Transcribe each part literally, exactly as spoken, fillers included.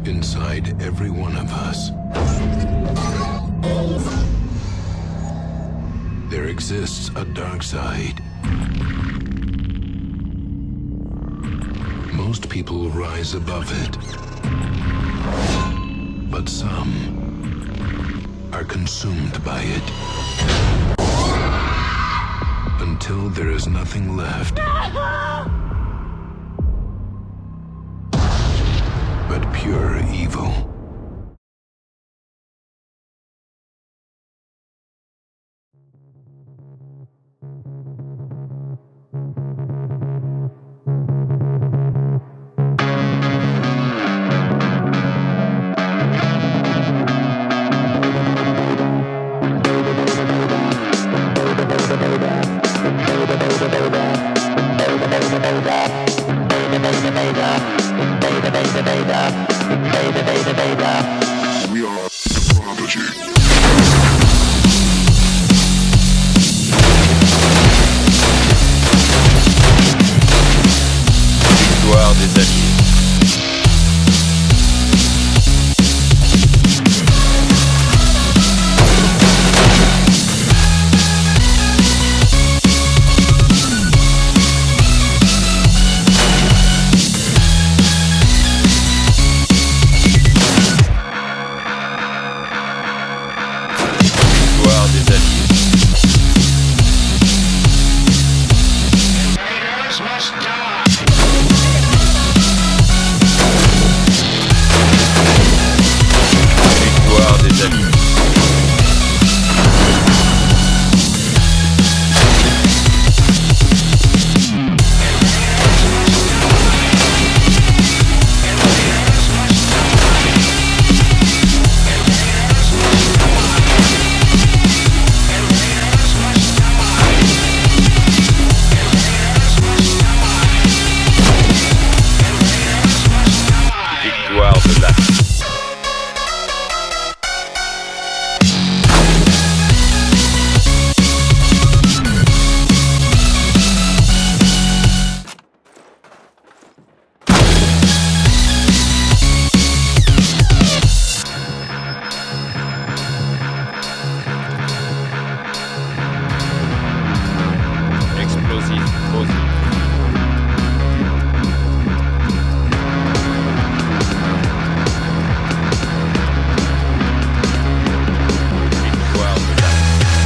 Inside every one of us, there exists a dark side. Most people rise above it, but some are consumed by it until there is nothing left but pure evil. We are Prodigy. Victoire des alliés. Victoire des alliés. Victoire des alliés. Victoire de la explosif, explosif. Victoire de la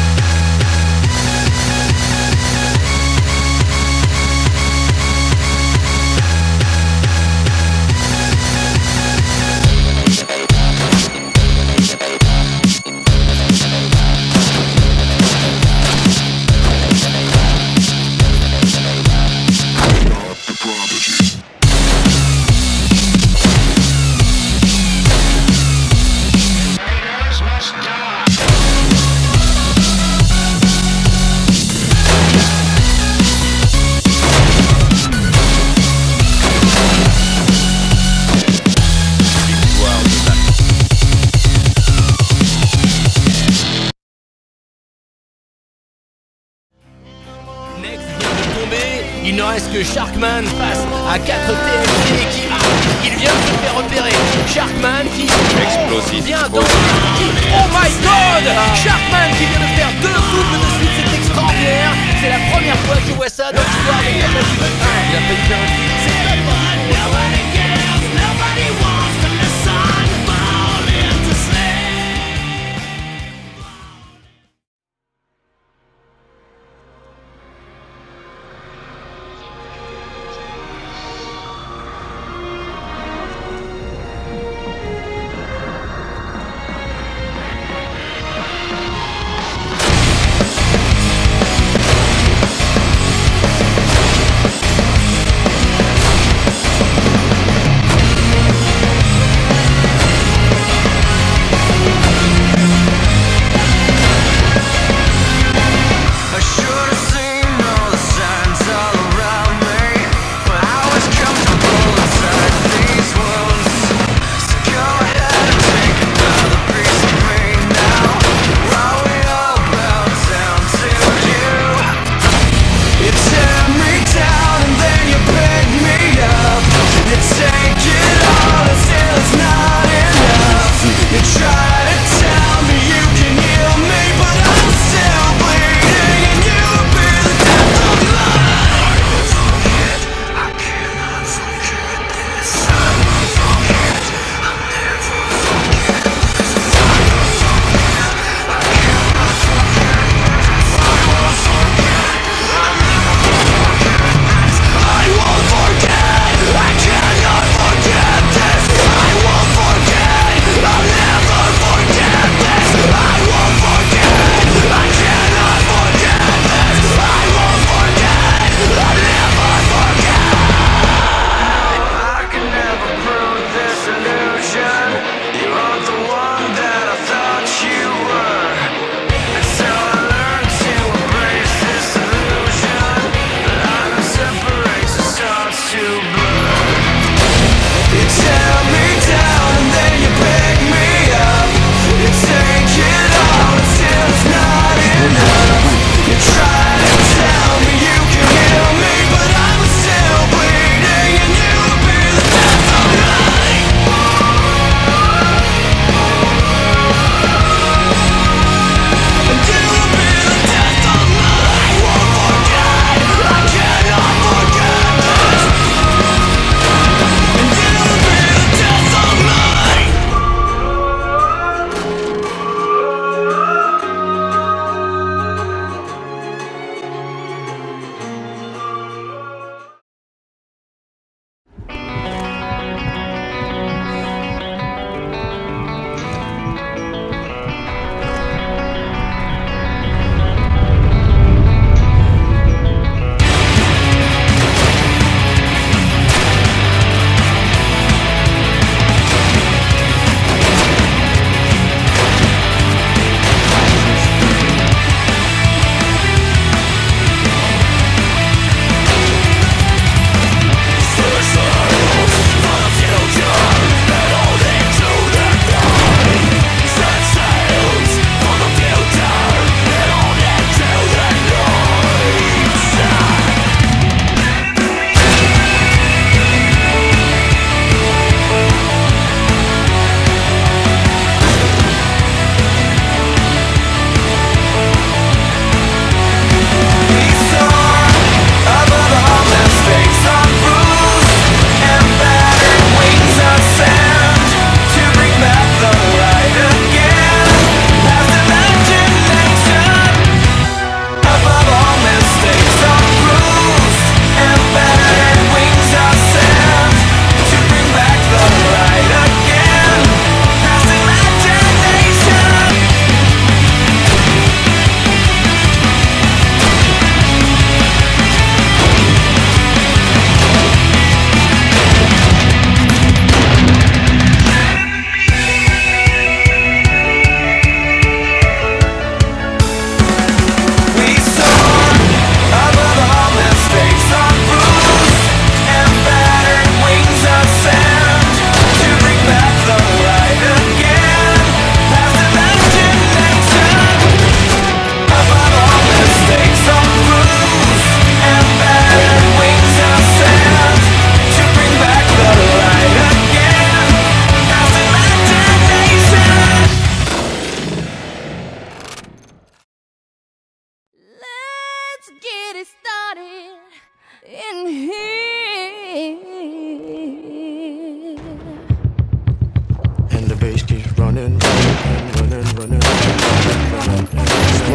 The Prodigy. victoire de la Next vient de tomber, il ne reste que Sharkman face à quatre T F C qui ah, il vient de se faire repérer. Sharkman qui explosif, vient dans explosif. oh my god, Sharkman qui vient de faire deux doubles de suite, c'est extraordinaire. C'est la première fois que je vois ça dans l'histoire de Prodigy. Il a failli faire un truc. C'est pas bon.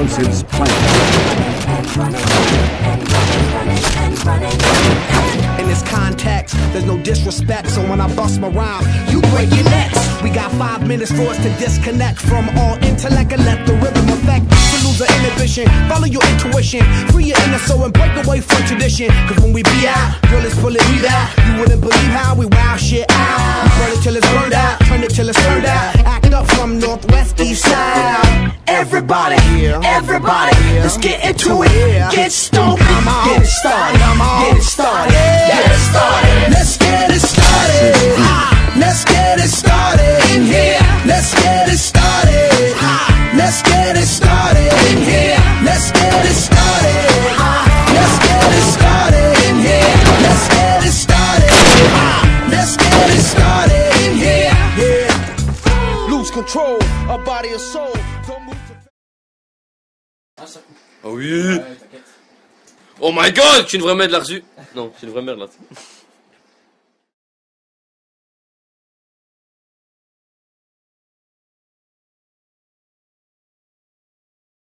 explosives planted. In this context, there's no disrespect, so when I bust my rhyme, you break your necks. We got five minutes for us to disconnect from all intellect and let the rhythm affect. To lose the inhibition, follow your intuition, free your inner soul and break away from tradition. Cause when we be out, girl, it's pulling me out. You wouldn't believe how we wow shit out. We burn it till it's burned out, turn it till it's turned out. Act up from northwest, east side. Everybody, everybody, let's get into it. Get stoked, get it started, get it started, get it started. Let's get it started. Let's get it started in here. Let's get it started. Let's get it started in here. Let's get it started. Let's get it started in here. Let's get it started. Let's get it started in here. Yeah. Lose control of body and soul. Don't move. Oh oui. Oh my god, tu devrais mettre là-dessus. Non, tu devrais mettre là-dessus.